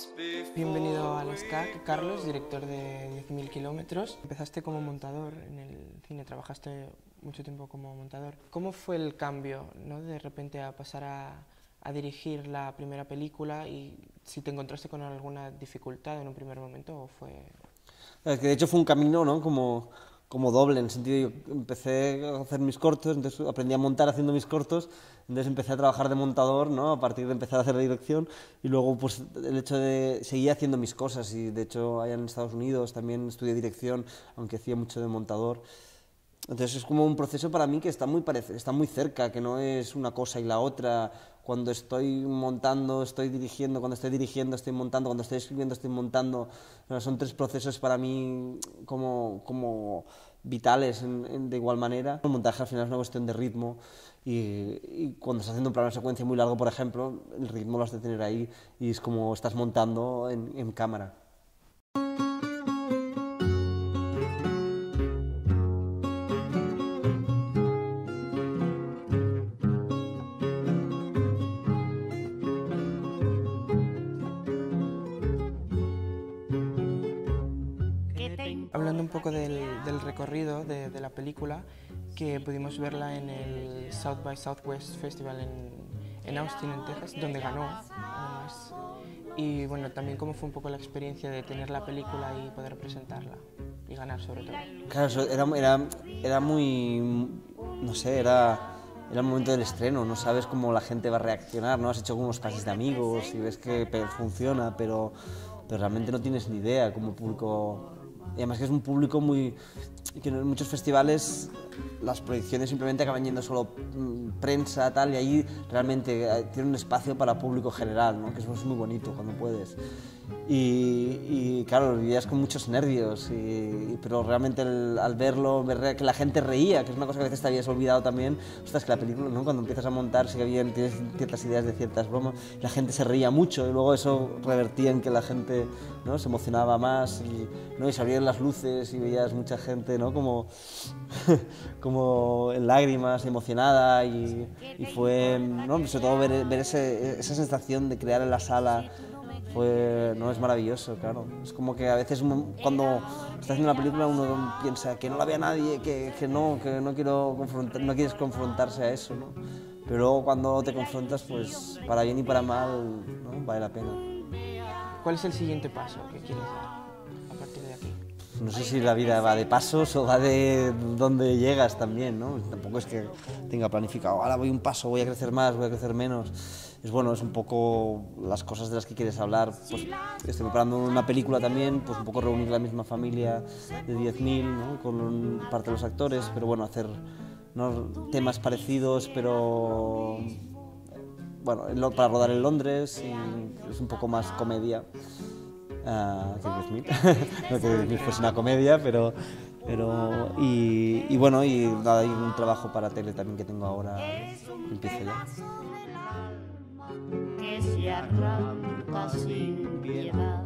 Bienvenido al SCAC, Carlos, director de 10.000 kilómetros. Empezaste como montador en el cine, trabajaste mucho tiempo como montador. ¿Cómo fue el cambio, ¿no? De repente a pasar a dirigir la primera película, y si te encontraste con alguna dificultad en un primer momento o fue...? Es que de hecho fue un camino, ¿no? como doble, en el sentido yo empecé a hacer mis cortos, entonces aprendí a montar haciendo mis cortos, entonces empecé a trabajar de montador, ¿no? A partir de empezar a hacer la dirección, y luego pues el hecho de seguir haciendo mis cosas, y de hecho allá en Estados Unidos también estudié dirección, aunque hacía mucho de montador. Entonces es como un proceso para mí que está está muy cerca, que no es una cosa y la otra. Cuando estoy montando, estoy dirigiendo, cuando estoy dirigiendo, estoy montando, cuando estoy escribiendo, estoy montando. Son tres procesos para mí como vitales de igual manera. El montaje al final es una cuestión de ritmo, y cuando estás haciendo un plano de secuencia muy largo, por ejemplo, el ritmo lo has de tener ahí, y es como estás montando en cámara. Hablando un poco del recorrido de la película, que pudimos verla en el South by Southwest Festival en Austin, en Texas, donde ganó, además. Y bueno, también cómo fue un poco la experiencia de tener la película y poder presentarla, y ganar sobre todo. Claro, era muy, no sé, era el momento del estreno, no sabes cómo la gente va a reaccionar, ¿no? Has hecho algunos pases de amigos y ves que funciona, pero realmente no tienes ni idea como público. Y además que es un público que en muchos festivales las proyecciones simplemente acaban yendo solo prensa, tal, y ahí realmente tiene un espacio para público general, ¿no? Que eso es muy bonito cuando puedes. Y claro, lo vivías con muchos nervios, pero realmente al verlo, ver que la gente reía, que es una cosa que a veces te habías olvidado también. Ostras, que la película, ¿no? Cuando empiezas a montar, sí que tienes ciertas ideas de ciertas bromas, la gente se reía mucho, y luego eso revertía en que la gente, ¿no? Se emocionaba más, ¿no? Y se abrían las luces y veías mucha gente, ¿no? como en lágrimas, emocionada, y fue, ¿no? Sobre todo ver esa sensación de crear en la sala. No, es maravilloso, claro. Es como que a veces cuando estás haciendo una película uno piensa que no la vea nadie, que no no quieres confrontarse a eso, ¿no? Pero luego cuando te confrontas, pues para bien y para mal, ¿no? Vale la pena. ¿Cuál es el siguiente paso que quieres dar a partir de aquí? No sé si la vida va de pasos o va de dónde llegas también, ¿no? Tampoco es que tenga planificado, ahora voy un paso, voy a crecer más, voy a crecer menos. Es un poco las cosas de las que quieres hablar. Pues estoy preparando una película también, pues un poco reunir la misma familia de 10.000, ¿no? Con parte de los actores, pero bueno, hacer, ¿no? Temas parecidos, pero bueno, para rodar en Londres, y es un poco más comedia. Que 10.000, no que 10.000 fuese una comedia, y bueno, y nada, hay un trabajo para tele también que tengo ahora, que empieza ya. Que se arranca sin piedad.